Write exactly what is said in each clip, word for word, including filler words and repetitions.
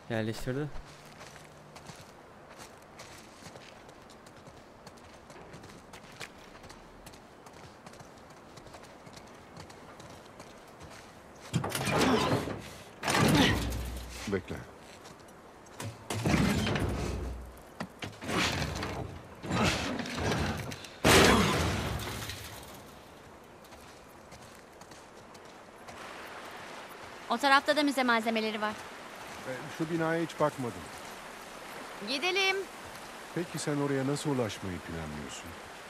Yerleştirdi. Bekle. O tarafta da müze malzemeleri var. Ee, şu binaya hiç bakmadım. Gidelim. Peki sen oraya nasıl ulaşmayı planlıyorsun?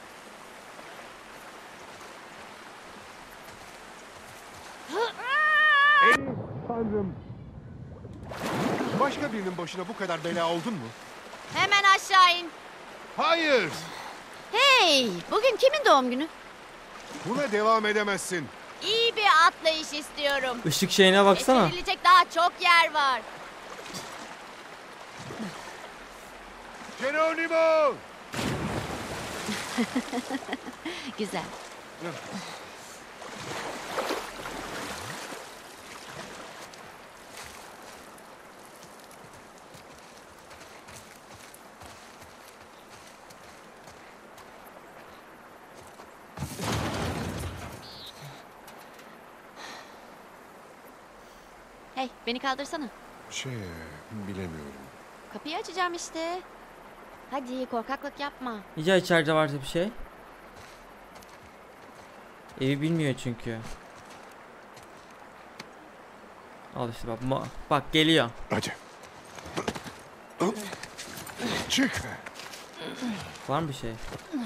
Ey Tanrım! Başka birinin başına bu kadar bela oldun mu? Hemen aşağı in. Hayır! Hey, bugün kimin doğum günü? Buna devam edemezsin. İyi bir atlayış istiyorum. Işık şeyine baksana. Geçirilecek daha çok yer var. Geronimo! Güzel. Hey, beni kaldırsana. Şey, bilemiyorum. Kapıyı açacağım işte. Hadi korkaklık yapma. Ya içeride varsa bir şey. Evi bilmiyor çünkü. Al işte bak. Ma- bak geliyor. Hadi. Çık. Var mı bir şey?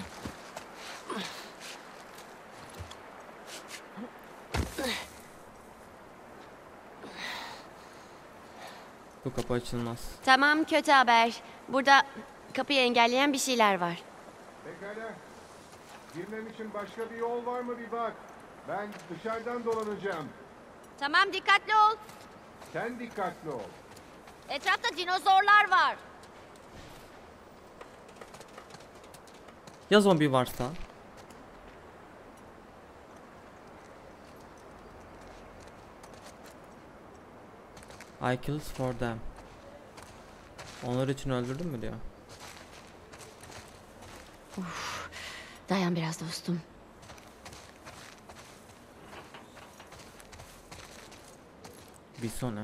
Bu kapı açılmaz. Tamam, kötü haber. Burada kapıyı engelleyen bir şeyler var. Pekala. Girmem için başka bir yol var mı bir bak. Ben dışarıdan dolanacağım. Tamam, dikkatli ol. Sen dikkatli ol. Etrafta dinozorlar var. Ya zombi varsa? I killed for them. Onlar için öldürdün mü diyor. Uf, dayan biraz dostum. Bir sonra.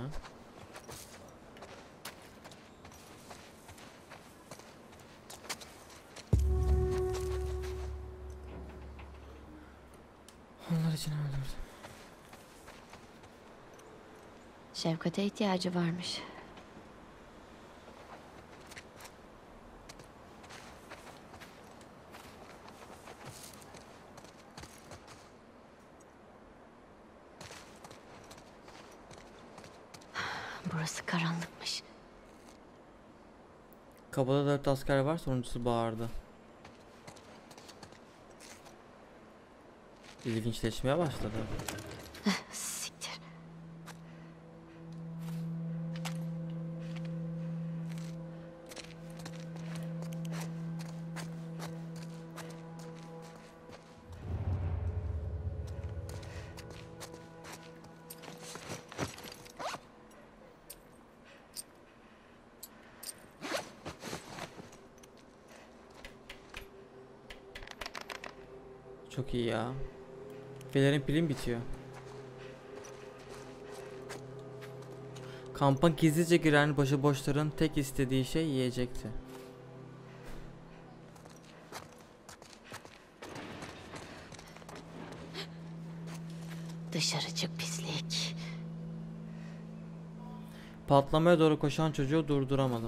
Onlar için öldürdüm. Şefkate ihtiyacı varmış. Burası karanlıkmış. Kapıda dört asker var, sonuncusu bağırdı. İlginçleşmeye başladı. Siktir. Çok iyi ya. Pelerin pilim bitiyor. Kampa gizlice giren başıboşların tek istediği şey yiyecekti. Dışarı çık pislik. Patlamaya doğru koşan çocuğu durduramadım.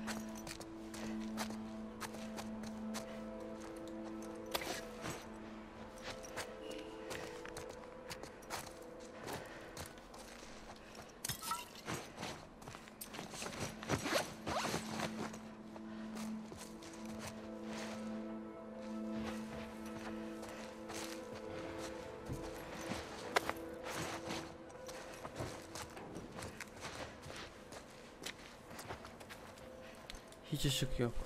Hiç ışık yok.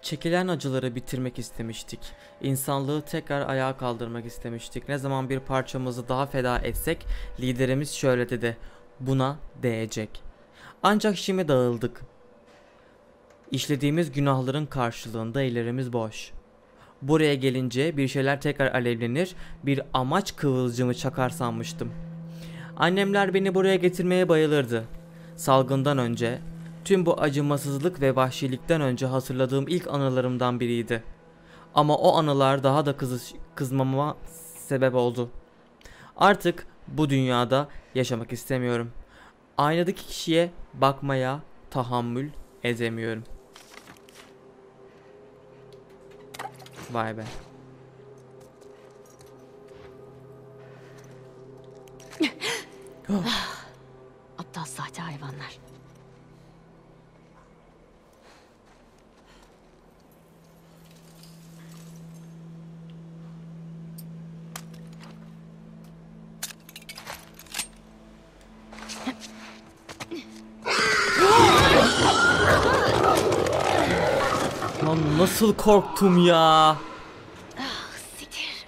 Çekilen acıları bitirmek istemiştik. İnsanlığı tekrar ayağa kaldırmak istemiştik. Ne zaman bir parçamızı daha feda etsek liderimiz şöyle dedi: buna değecek. Ancak şimdi dağıldık. İşlediğimiz günahların karşılığında ellerimiz boş. Buraya gelince bir şeyler tekrar alevlenir, bir amaç kıvılcımı çakar sanmıştım. Annemler beni buraya getirmeye bayılırdı. Salgından önce, tüm bu acımasızlık ve vahşilikten önce hatırladığım ilk anılarımdan biriydi. Ama o anılar daha da kızı, kızmama sebep oldu. Artık bu dünyada yaşamak istemiyorum. Aynadaki kişiye bakmaya tahammül edemiyorum. Vay be. Aptal sahte hayvanlar. Lan nasıl korktum ya. Siktir.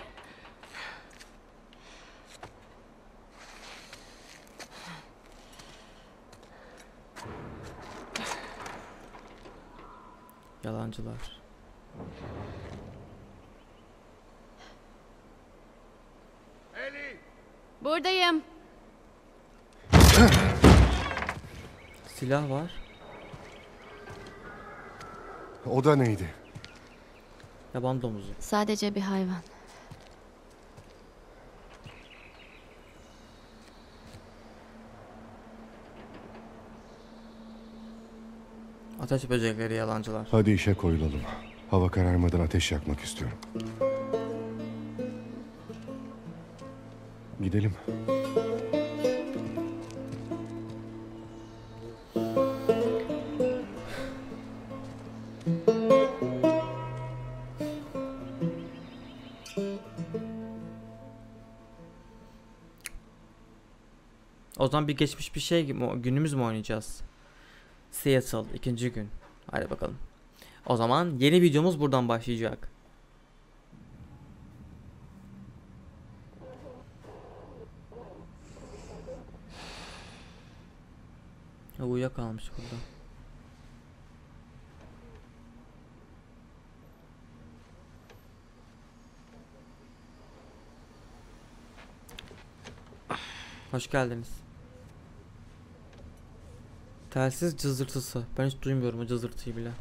Yalancılar. Eli! Buradayım. Silah var. O da neydi? Yaban domuzu. Sadece bir hayvan. Ateş böcekleri, yalancılar. Hadi işe koyulalım. Hava kararmadan ateş yakmak istiyorum. Gidelim. O zaman bir geçmiş bir şey gibi günümüz mü oynayacağız? Seattle ikinci gün. Hadi bakalım. O zaman yeni videomuz buradan başlayacak. Uyuyakalmış burada. Hoş geldiniz. Telsiz cızırtısı. Ben hiç duymuyorum o cızırtıyı bile.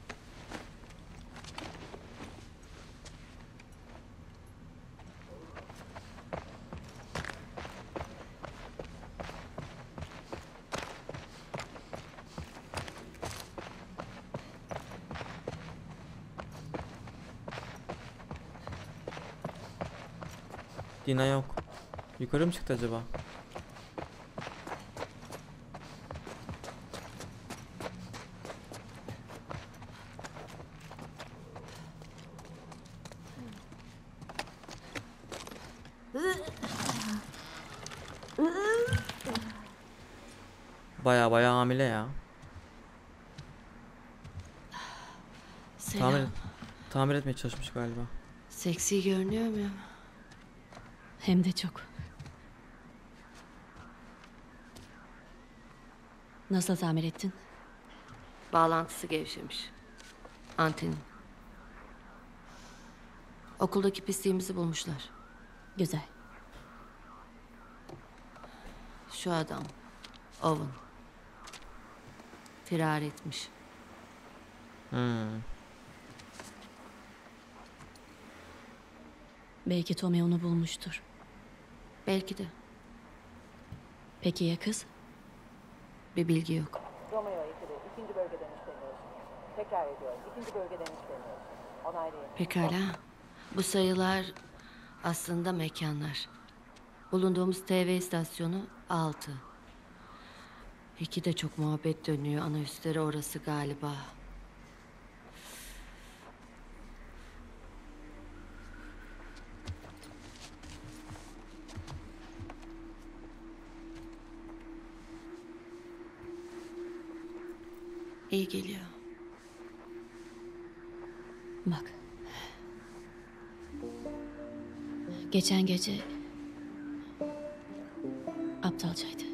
Dina yok. Yukarı mı çıktı acaba? Baya baya hamile ya. Selam. Tamir, tamir etmeye çalışmış galiba. Seksi görünüyor muyum? Hem de çok. Nasıl tamir ettin? Bağlantısı gevşemiş. Antenin. Okuldaki pisliğimizi bulmuşlar. Güzel. Şu adam. Owen. Firar etmiş. Hmm. Belki Tommy onu bulmuştur. Belki de. Peki ya kız? Bir bilgi yok. Romeo ikili ikinci bölgeden işleniyorsunuz. Tekrar ediyorum. İkinci bölgeden işleniyorsunuz. Onaylayın. Pekala. Bu sayılar aslında mekanlar. Bulunduğumuz T V istasyonu altı. İki de çok muhabbet dönüyor. Ana üstleri orası galiba. İyi geliyor. Geçen gece aptalcaydı.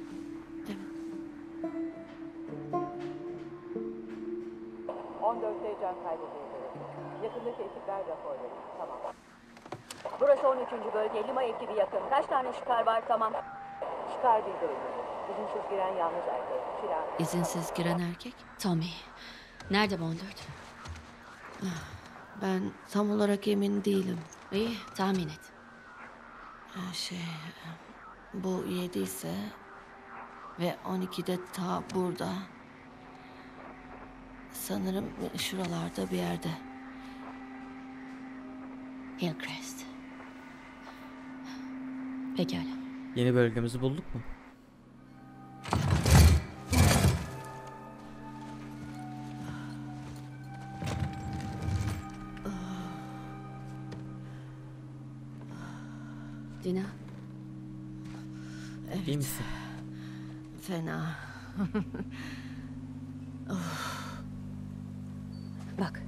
on dörtte can kaybedildi. Yakındaki ekipler rapor verin. Tamam. Burası on üçüncü bölge. Lima ekibi yakın. Kaç tane şikar var? Tamam. Şikar bildirildi. İzinsiz giren yalnız erkek. Silah. İzinsiz giren erkek. Tommy. Nerede Bondört? Ben tam olarak emin değilim. İyi, tahmin et. Ee, Şey, bu yedi ise ve on ikide ta burada. Sanırım şuralarda bir yerde. Hillcrest. Pekala. Yeni bölgemizi bulduk mu? Dina, İyi misin? Fena. bak.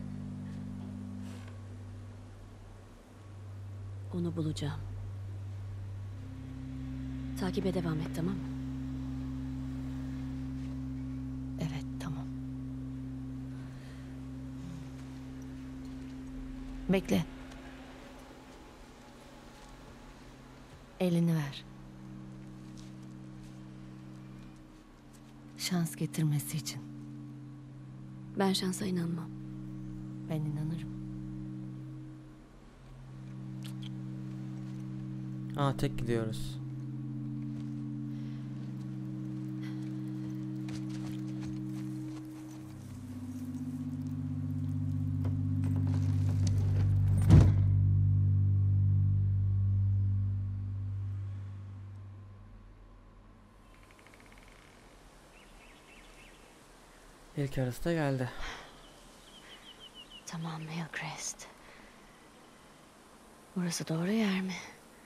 Onu bulacağım. Takibe devam et, tamam mı? Evet, tamam. Bekle. Elini ver. Şans getirmesi için. Ben şansa inanmam. Ben inanırım. Aa, tek gidiyoruz. İlk arası da geldi. Tamam Hillcrest. Burası doğru yer mi?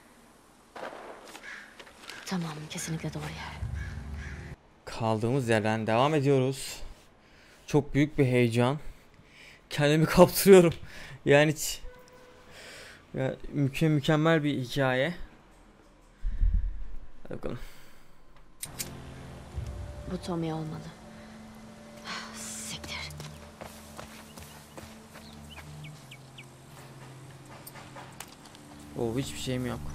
Tamam, kesinlikle doğru yer. Kaldığımız yerden devam ediyoruz. Çok büyük bir heyecan. Kendimi kaptırıyorum. Yani hiç... Ya, müke mükemmel bir hikaye. Hadi bakalım. Bu Tommy olmalı. Siktir. Oo, hiçbir şeyim yok.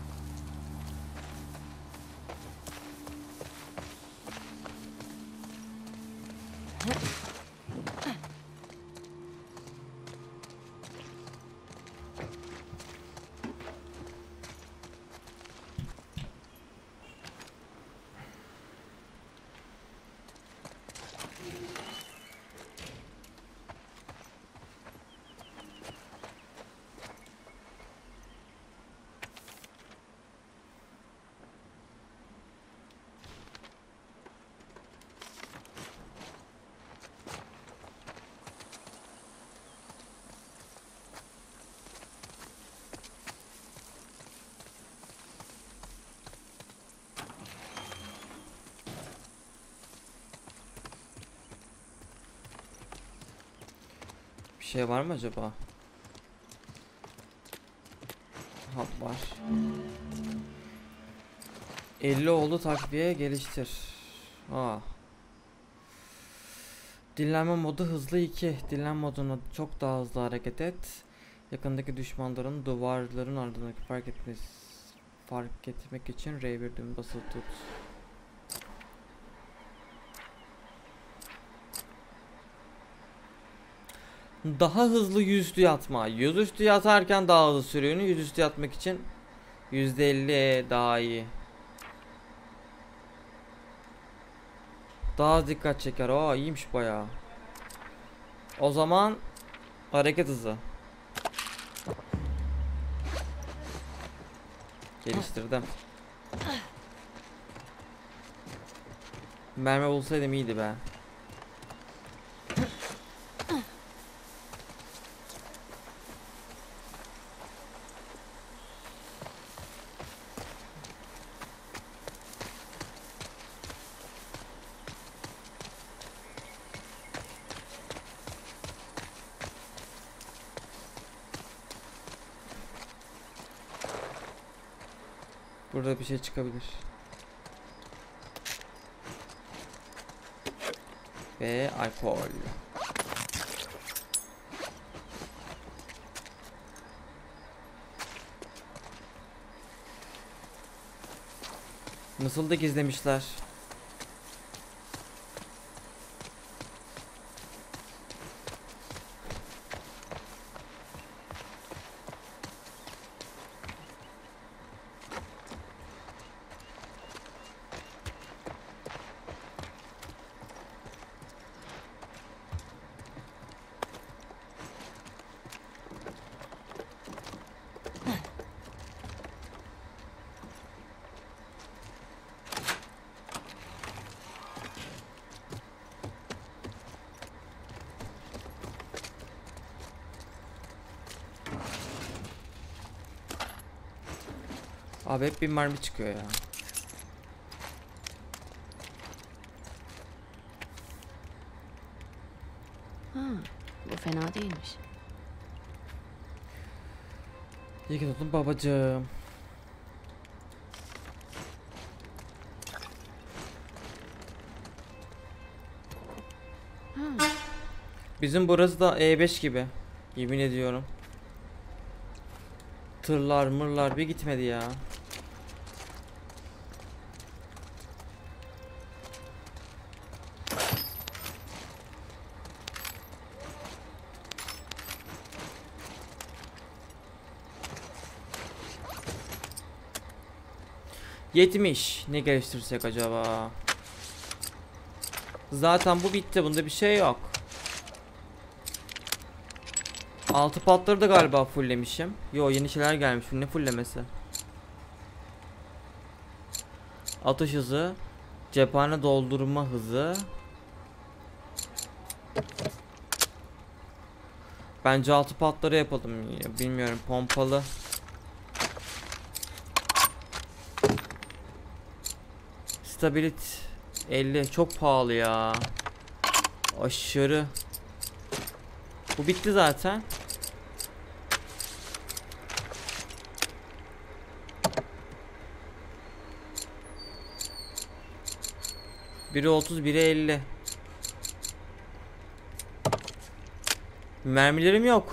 Bir şey var mı acaba? Hap var. elli oldu, takviye geliştir. Aa. Dinlenme modu hızlı iki. Dinlenme moduna çok daha hızlı hareket et. Yakındaki düşmanların duvarların ardındaki fark etmesi fark etmek için R bir düğümü basılı tut. Daha hızlı yüzüstü yatma. Yüzüstü yatarken daha hızlı sürüyorsun. Yüzüstü yatmak için yüzde elli daha iyi. Daha az dikkat çeker. Aa, iyiymiş bayağı. O zaman hareket hızı. Geliştirdim. Mermi bulsaydım iyiydi be. Burada bir şey çıkabilir. Ve alkol. Nasıl da gizlemişler. Abi hep bir mermi çıkıyor ya. Ha, bu fena değilmiş. İyi ki tutun babacığım. Bizim burası da E beş gibi. Yemin ediyorum. Tırlar mırlar bir gitmedi ya. yetmiş. Ne geliştirsek acaba? Zaten bu bitti. Bunda bir şey yok. Altı patları da galiba fulllemişim. Yo, yeni şeyler gelmiş. Ne fulllemesi? Atış hızı, cephane doldurma hızı. Bence altı patları yapalım ya. Bilmiyorum, pompalı. Stability elli çok pahalı ya. Aşırı. Bu bitti zaten. Biri otuz, biri elli. Mermilerim yok.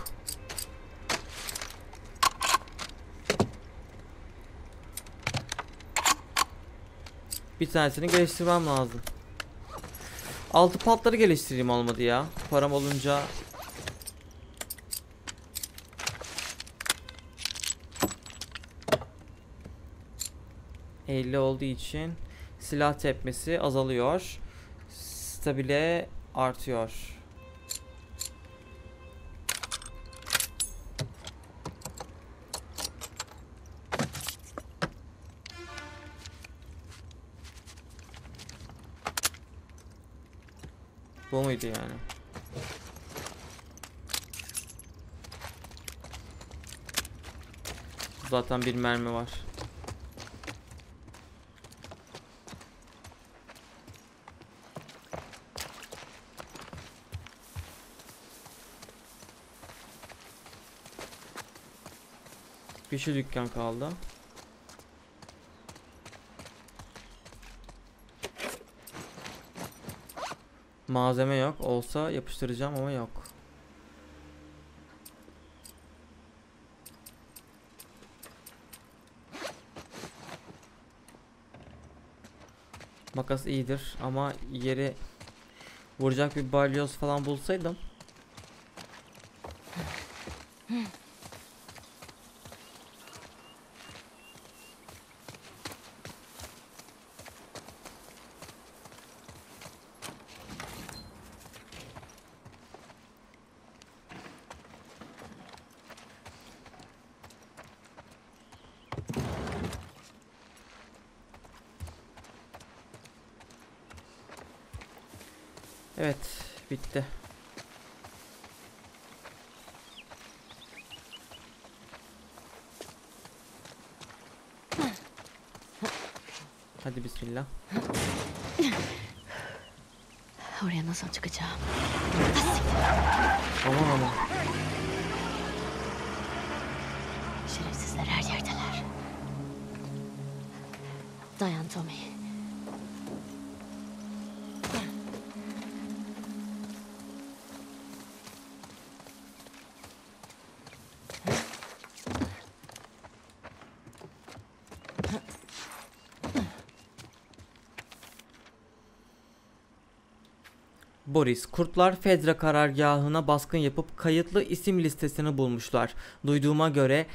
Bir tanesini geliştirmem lazım. Altı patları geliştireyim, olmadı ya. Param olunca. elli olduğu için silah tepmesi azalıyor. Stabile artıyor. Bu muydu yani? Zaten bir mermi var. Bir şu dükkan kaldı. Malzeme yok. Olsa yapıştıracağım ama yok. Makas iyidir ama yeri vuracak bir balyoz falan bulsaydım. Evet, bitti. Hadi bismillah. Oraya nasıl çıkacağım? Aman aman. Şerefsizler her yerdeler. Dayan Tommy. Boris, kurtlar Fedra karargahına baskın yapıp kayıtlı isim listesini bulmuşlar. Duyduğuma göre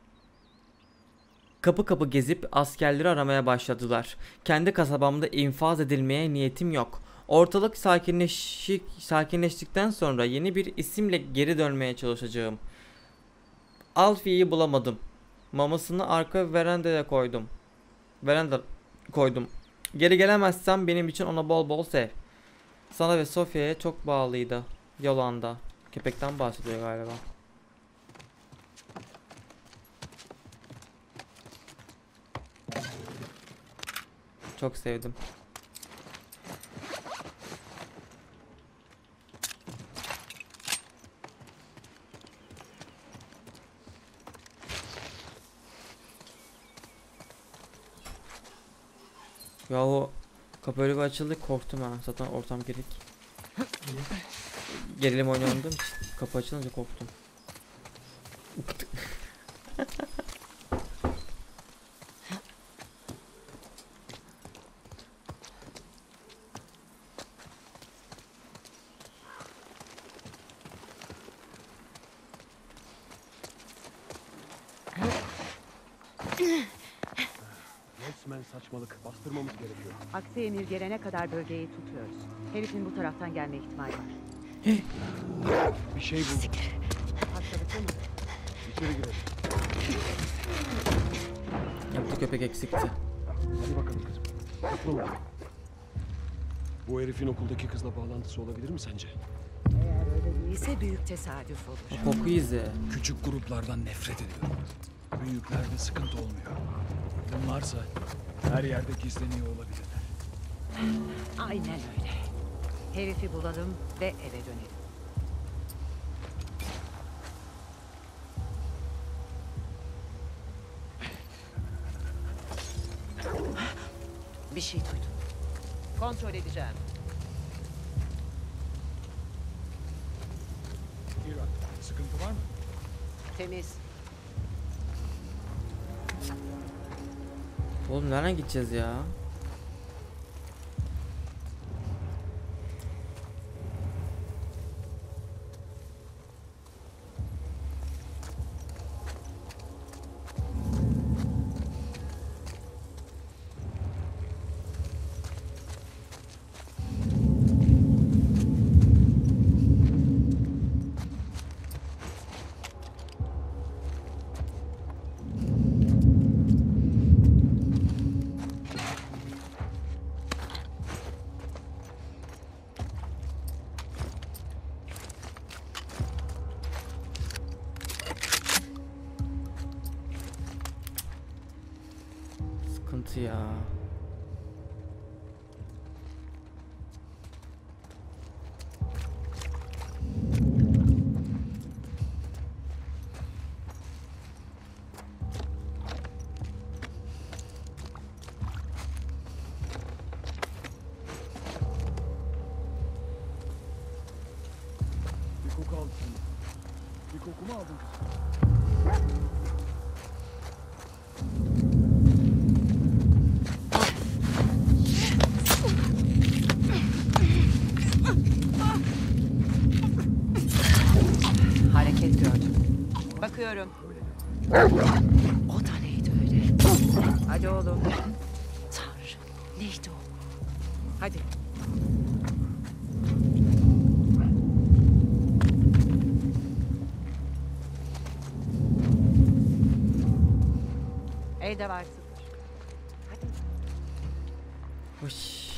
kapı kapı gezip askerleri aramaya başladılar. Kendi kasabamda infaz edilmeye niyetim yok. Ortalık sakinleşik, sakinleştikten sonra yeni bir isimle geri dönmeye çalışacağım. Alfie'yi bulamadım. Mamasını arka verandaya koydum. Veranda koydum. Geri gelemezsem benim için ona bol bol sev. Sana ve Sofya'ya çok bağlıydı. Yolanda. Köpekten bahsediyor galiba. Çok sevdim. Yahu kapı öyle bir açıldı, korktum ha. Zaten ortam gerik. Gerilim oynadığım için kapı açılınca korktum. Resmen saçmalık. Bastırmamız gerekiyor. Aksi emir gelene kadar bölgeyi tutuyoruz. Herifin bu taraftan gelme ihtimali var. Bir şey buldum. Hastalıklı mı? İçeri girelim. Yaptı köpek eksikti. Hadi bakalım kızım. Yapma mı? Bu herifin okuldaki kızla bağlantısı olabilir mi sence? Eğer öyle değilse büyük tesadüf olur. O koku izi. Küçük gruplardan nefret ediyorum. Büyüklerde sıkıntı olmuyor. Bunlarsa her yerde gizleniyor olabilirler. Aynen öyle. Herifi bulalım ve eve dönelim. Bir şey duydum. Kontrol edeceğim. İran, sıkıntı var mı? Temiz. Oğlum nereden gideceğiz ya? Sıkıntı ya. Bir koku aldın. Bir koku mu aldın kızım? Hareket gördüm. Bakıyorum. O da neydi öyle? Hadi oğlum. Tanrım. Neydi o? Hadi. Elde var sıfır. Hadi. Uş.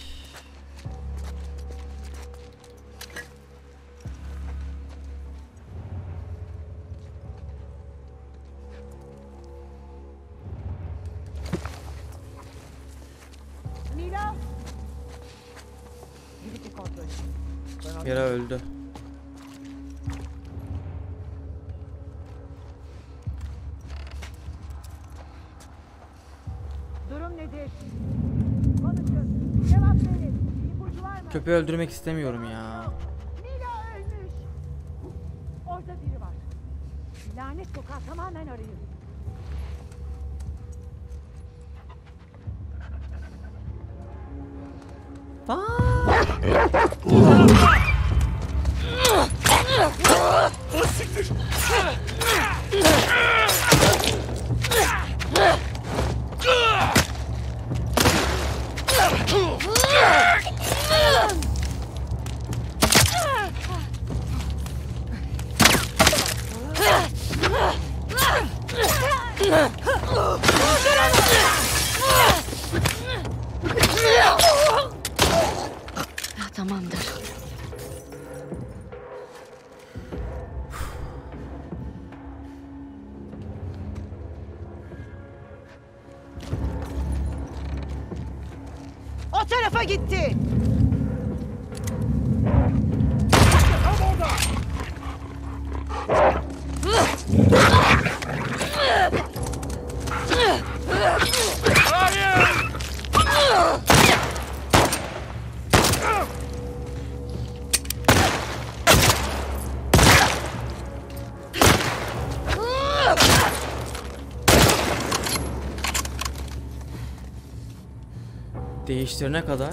Mila. Birlikte kontrol edin. Yara öldü. Durun. Durum nedir? Konuşun. Cevap verin. İpucu var mı? Köpeği öldürmek istemiyorum ya. Mila ölmüş. Orada biri var. Lanet sokağı tamamen arayın. Tamamdır. O tarafa gitti. Değiştirene kadar.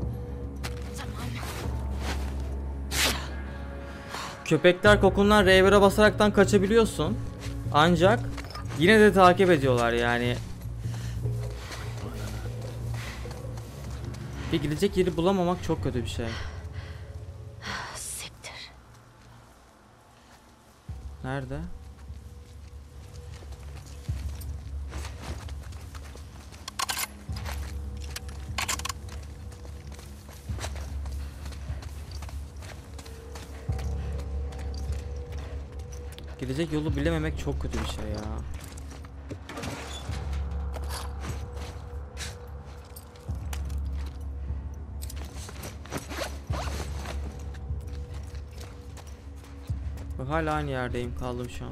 Köpekler kokundan R bir'e basaraktan kaçabiliyorsun. Ancak yine de takip ediyorlar yani. Bir gidecek yeri bulamamak çok kötü bir şey. Siktir. Nerede? Gidecek yolu bilememek çok kötü bir şey ya. Bak hala aynı yerdeyim, kaldım şu an.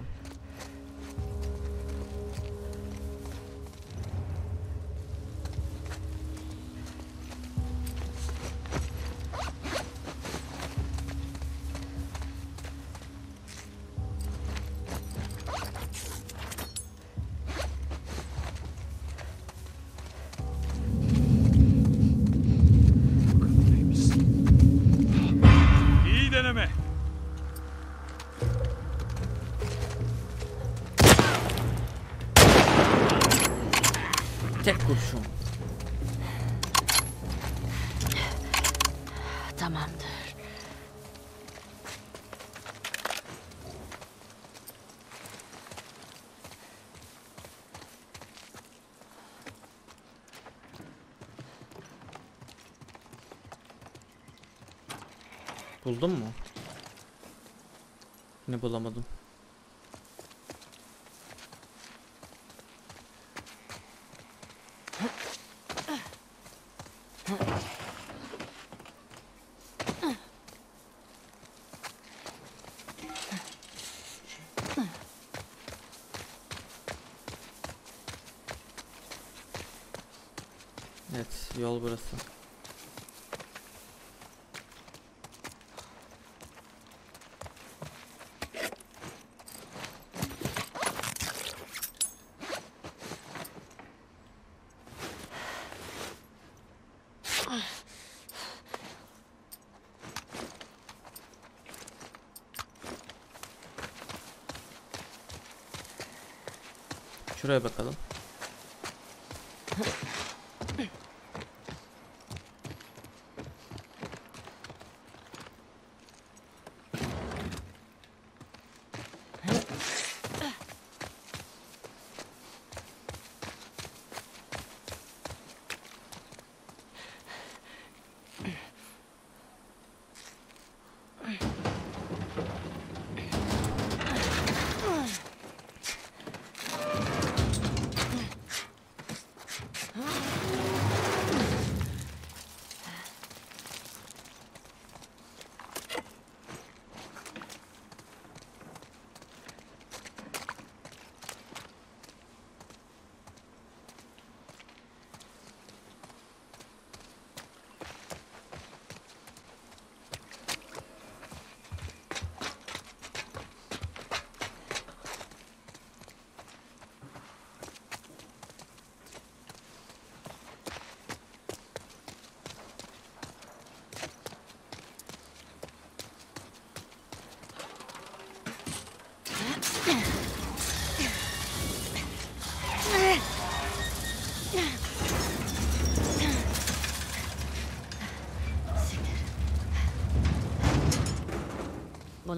İyi deneme. Tek kurşun. Tamamdır. Buldun mu? Ne bulamadım. Evet, yol burası. Şuraya bakalım.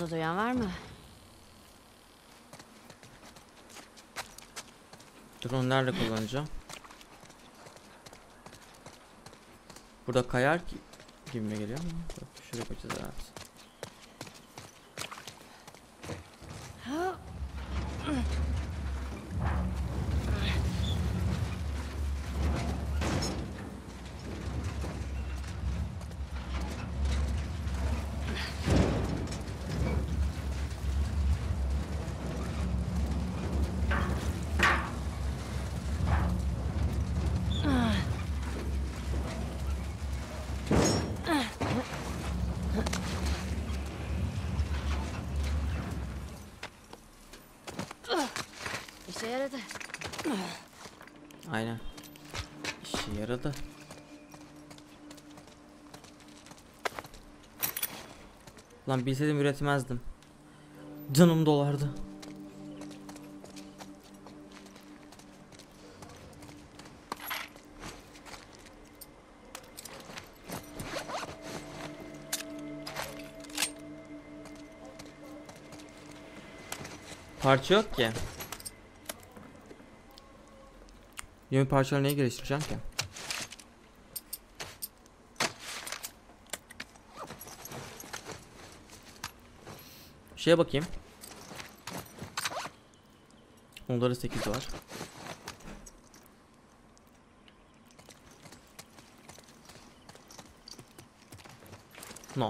Bunu duyan var mı? Dur, onu nerede kullanacağım? Burada kayar ki gibi mi geliyor ama? Bak, şuraya koyacağız herhalde. İşe yaradı. Aynen. İşe yaradı. Lan bilseydim üretmezdim. Canım dolardı. Parça yok ki. Yeni parçaları neye geliştireceğim ki? Şeye bakayım. Onları sekiz var. Not.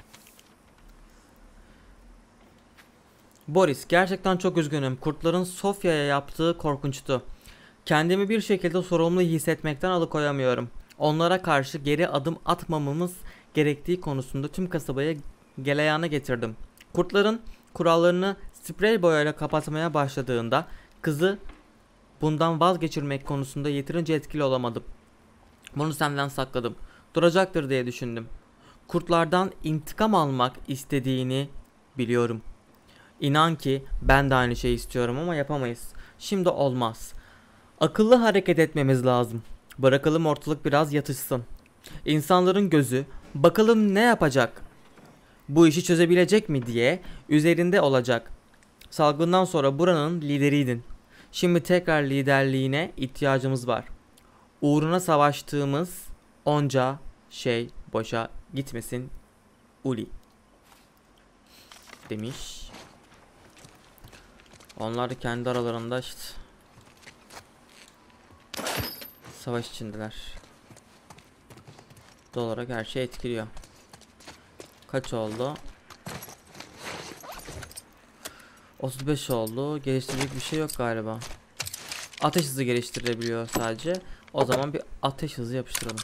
Boris, gerçekten çok üzgünüm. Kurtların Sofya'ya yaptığı korkunçtu. Kendimi bir şekilde sorumlu hissetmekten alıkoyamıyorum. Onlara karşı geri adım atmamamız gerektiği konusunda tüm kasabaya geleyana getirdim. Kurtların kurallarını sprey boyayla kapatmaya başladığında kızı bundan vazgeçirmek konusunda yeterince etkili olamadım. Bunu senden sakladım. Duracaktır diye düşündüm. Kurtlardan intikam almak istediğini biliyorum. İnan ki ben de aynı şeyi istiyorum ama yapamayız. Şimdi olmaz. Akıllı hareket etmemiz lazım. Bırakalım ortalık biraz yatışsın. İnsanların gözü bakalım ne yapacak? Bu işi çözebilecek mi diye üzerinde olacak. Salgından sonra buranın lideriydin. Şimdi tekrar liderliğine ihtiyacımız var. Uğruna savaştığımız onca şey boşa gitmesin Uli. Demiş. Onlar da kendi aralarında işte savaş içindeler. Doğal olarak her şey etkiliyor. Kaç oldu? otuz beş oldu. Geliştirecek bir şey yok galiba. Ateş hızı geliştirebiliyor sadece. O zaman bir ateş hızı yapıştıralım.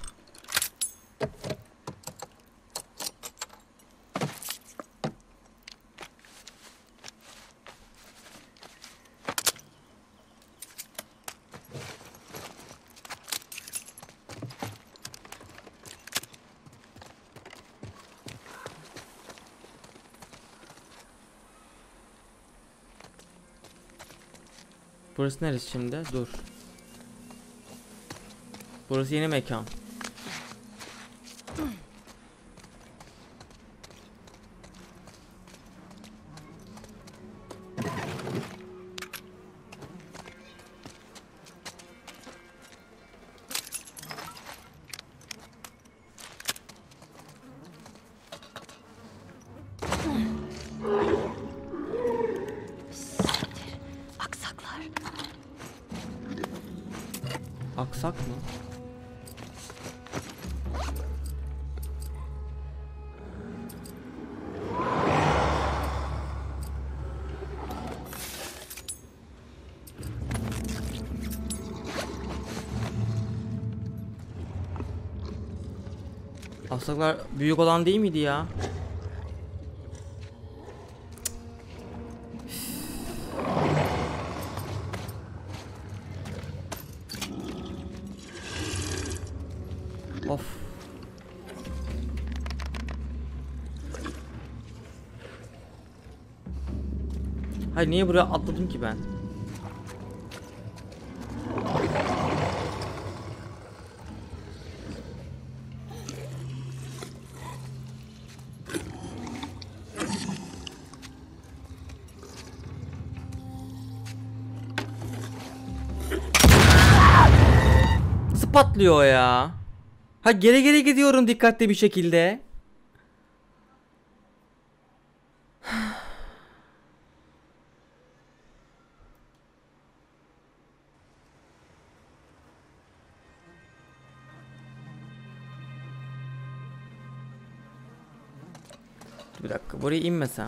Burası neresi şimdi? Dur. Burası yeni mekan. Aksak mı? Aksaklar büyük olan değil miydi ya? Of. Hayır, niye buraya atladım ki ben? patlıyor ya? Ha geri geri gidiyorum dikkatli bir şekilde. Bir dakika, buraya inmesem.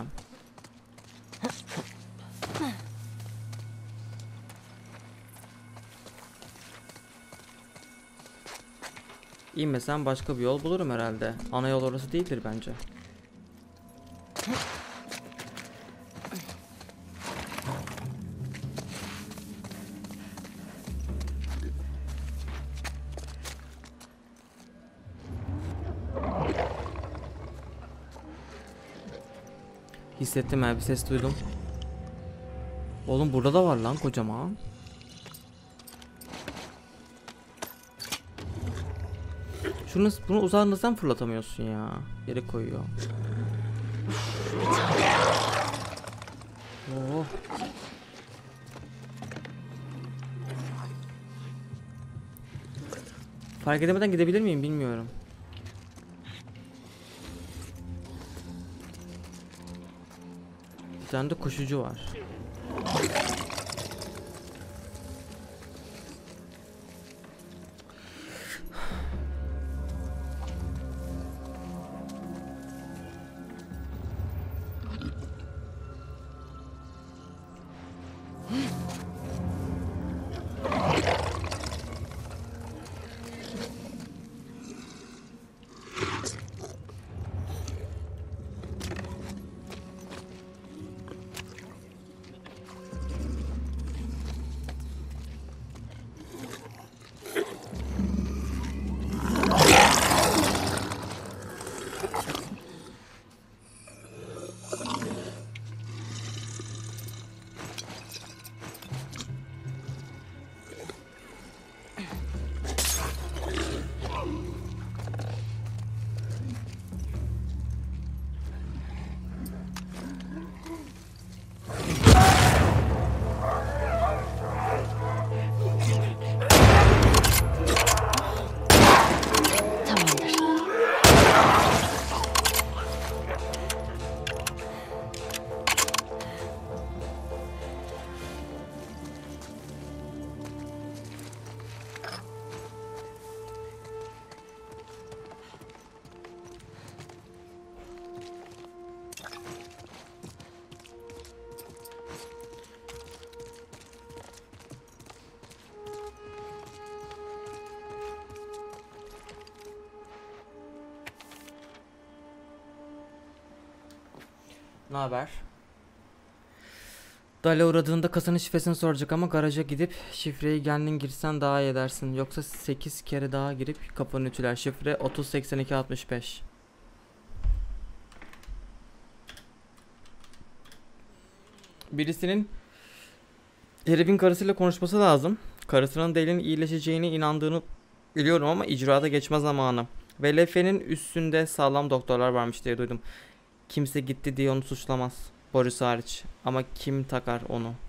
İnmesem başka bir yol bulurum herhalde. Ana yol orası değildir bence. Hissettim ya, bir ses duydum. Oğlum burada da var lan kocaman. Şunu, bunu uzağınızdan fırlatamıyorsun ya. Yere koyuyor. Oh. Fark edemeden gidebilir miyim bilmiyorum. Bir tane de koşucu var. Ne haber? Dale uğradığında kasanın şifresini soracak ama garaja gidip şifreyi kendin girsen daha iyi edersin. Yoksa sekiz kere daha girip kapını ütüler. Şifre otuz seksen iki altmış beş. Birisinin herifin karısıyla konuşması lazım. Karısının Dale'in iyileşeceğine inandığını biliyorum ama icraata geçme zamanı. Ve Lefe'nin üstünde sağlam doktorlar varmış diye duydum. Kimse gitti diye onu suçlamaz. Boris hariç. Ama kim takar onu?